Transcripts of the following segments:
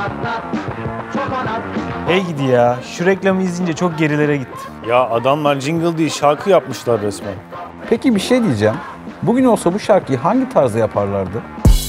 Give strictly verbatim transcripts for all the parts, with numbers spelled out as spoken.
Hey gidi ya, şu reklamı izleyince çok gerilere gittim. Ya adamlar jingle değil şarkı yapmışlar resmen. Peki bir şey diyeceğim. Bugün olsa bu şarkıyı hangi tarzda yaparlardı?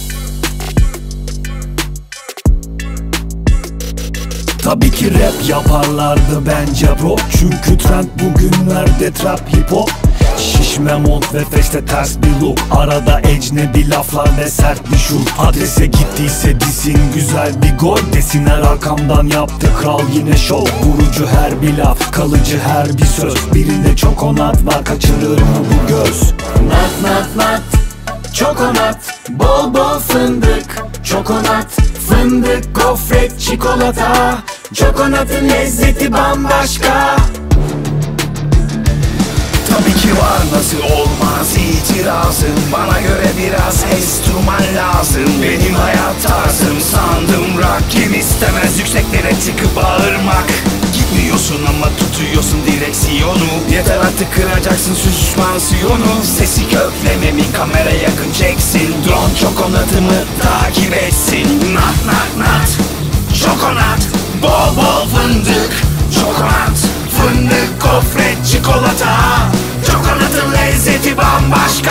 Tabii ki rap yaparlardı bence bro. Çünkü trend bugünlerde trap hip hop. Şişme mont ve feste ters bir look. Arada ecnebi laflar ve sert bir şut. Adrese gittiyse disin güzel bir gol. Desinler arkamdan yaptı kral yine şov. Vurucu her bir laf, kalıcı her bir söz. Birinde çok onat var, kaçırır mı bu göz? Nat nat nat, çok onat, bol bol fındık. Çok onat, fındık, gofret, çikolata. Çokonatın lezzeti bambaşka. Tabii ki var, nasıl olmaz itirazım. Bana göre biraz enstrüman lazım. Benim hayat tarzım, sandım rock kim istemez yükseklere çıkıp bağırmak. Gitmiyorsun ama tutuyorsun direksiyonu. Yeter artık, kıracaksın süspansiyonu. Sesi köklememi kamera yakın çeksin. Drone çokonatımı takip etsin. Nat nat nat, çokonat, bol bol fındık. Çokonat, fındık, gofret, çikolata. Çokonatın lezzeti bambaşka.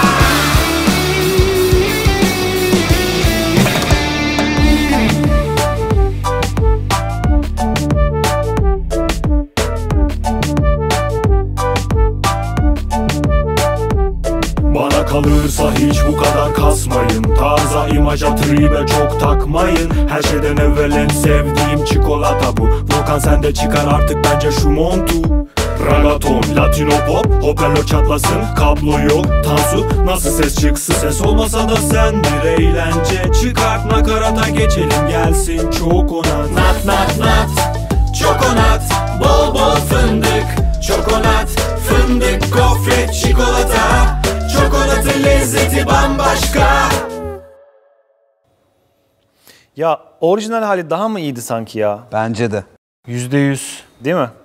Bana kalırsa hiç bu kadar kasmayın. Tarza, imaja, tribe çok takmayın. Her şeyden evvel en sevdiğim çikolata bu. Volkan sen de çıkar artık bence şu montu. Ragaton, latino pop, hoparlör çatlasın. Kablo yok, Tansu nasıl ses çıksın? Ses olmasa da sen bir eğlence. Çıkart nakarata geçelim gelsin çok onat. Nat nat nat, çokonat, bol bol fındık. Çokonat, fındık, gofret, çikolata. Çokonatın lezzeti bambaşka. Ya orijinal hali daha mı iyiydi sanki ya? Bence de. Yüzde yüz. Değil mi?